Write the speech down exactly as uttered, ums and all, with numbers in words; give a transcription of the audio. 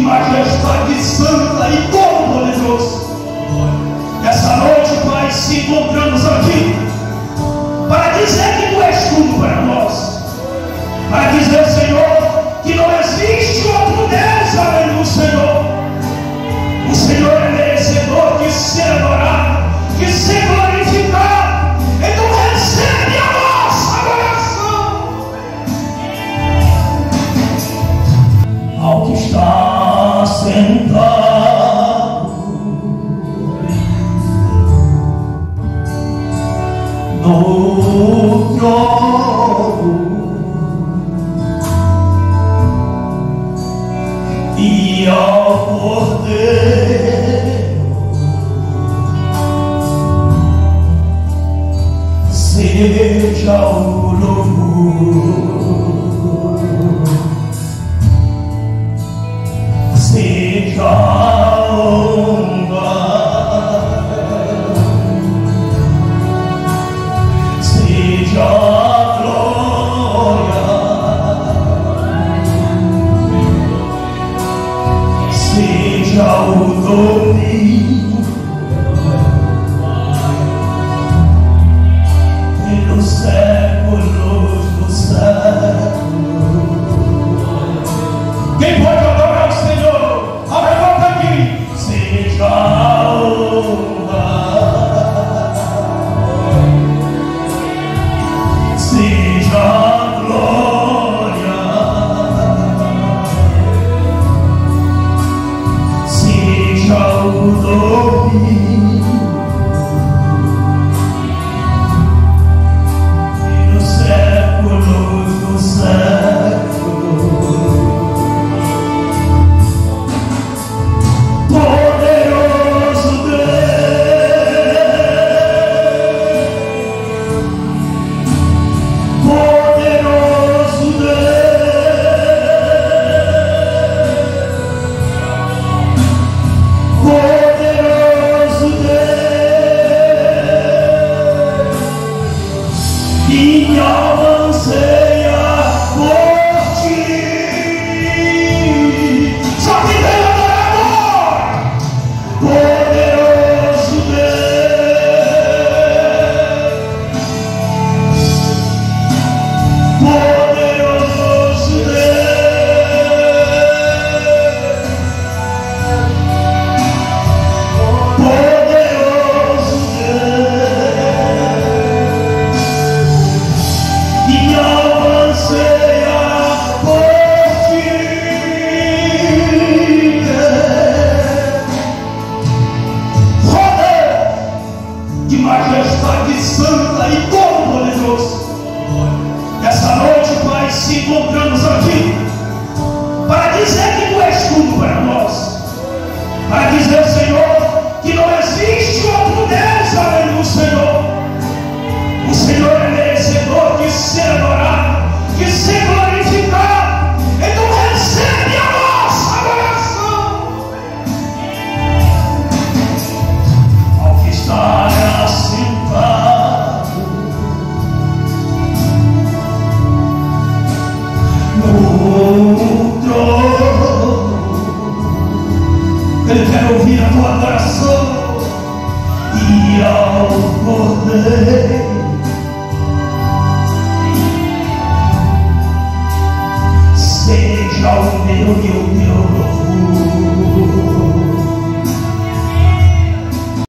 majestade santa e todo-poderoso. Essa noite, Pai, se encontramos aqui para dizer que Tu és tudo para nós, para dizer, Senhor, que não existe outro Deus além do Senhor. O Senhor é merecedor de ser adorado, de ser glorificado. Então recebe a nossa adoração. Ao que está sentado no trono e ao Cordeiro seja o louvor, seja a honra, seja a glória, seja o domínio pelos séculos dos séculos. Quem pode adorar o Senhor? Abre a boca aqui. Seja a honra, seja a glória, seja o domínio pelos séculos dos séculos. Poderoso Deus, poderoso Deus, poderoso Deus, minha alma anseia por Ti. Só que tem adorador. Poderoso Deus, poderoso Deus, poderoso Deus, minha alma anseia por Ti. Rodeio de majestade santa e todo-poderoso. Essa noite, Pai, se encontramos aqui para dizer que Tu és tudo para nós, para dizer, Senhor, que não existe outro Deus além do Senhor. O Senhor é merecedor de ser adorado, de ser glorificado. Então recebe a nossa adoração. Ao que está assentado no trono, Ele quer ouvir a tua adoração. E ao Cordeiro seja o meu e o teu louvor.